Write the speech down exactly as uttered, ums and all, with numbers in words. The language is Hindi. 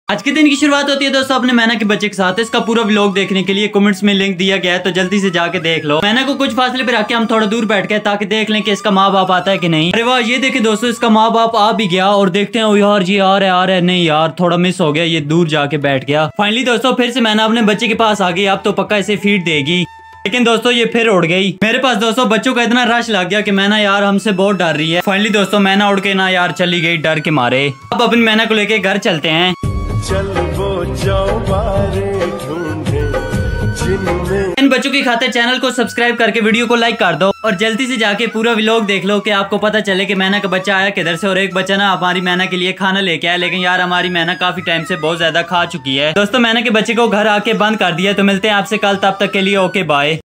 आज के दिन की शुरुआत होती है दोस्तों अपने मैना के बच्चे के साथ। इसका पूरा व्लॉग देखने के लिए कमेंट्स में लिंक दिया गया है, तो जल्दी से जाके देख लो। मैना को कुछ फासले पे रख के हम थोड़ा दूर बैठ गए ताकि देख लें कि इसका माँ बाप आता है कि नहीं। अरे वाह, ये देखे दोस्तों इसका माँ बाप आ भी गया और देखते हैं यार ये आ रहा है आ रहा है नहीं यार थोड़ा मिस हो गया, ये दूर जाके बैठ गया। फाइनली दोस्तों फिर से मैना अपने बच्चे के पास आ गई। अब तो पक्का इसे फीड देगी, लेकिन दोस्तों ये फिर उड़ गई। मेरे पास दोस्तों बच्चों का इतना रश लग गया कि मैना यार हमसे बहुत डर रही है। फाइनली दोस्तों मैना उड़ के ना यार चली गई डर के मारे। अब अपनी मैना को लेके घर चलते हैं। चल वो जाओ बारे ढूंढे इन बच्चों की खातिर चैनल को सब्सक्राइब करके वीडियो को लाइक कर दो और जल्दी से जाके पूरा व्लॉग देख लो कि आपको पता चले कि मैना का बच्चा आया किधर से। और एक बच्चा ना हमारी मैना के लिए खाना लेके आया, लेकिन यार हमारी मैना काफी टाइम से बहुत ज्यादा खा चुकी है। दोस्तों मैना के बच्चे को घर आके बंद कर दिया। तो मिलते हैं आपसे कल, तब तक के लिए ओके बाय।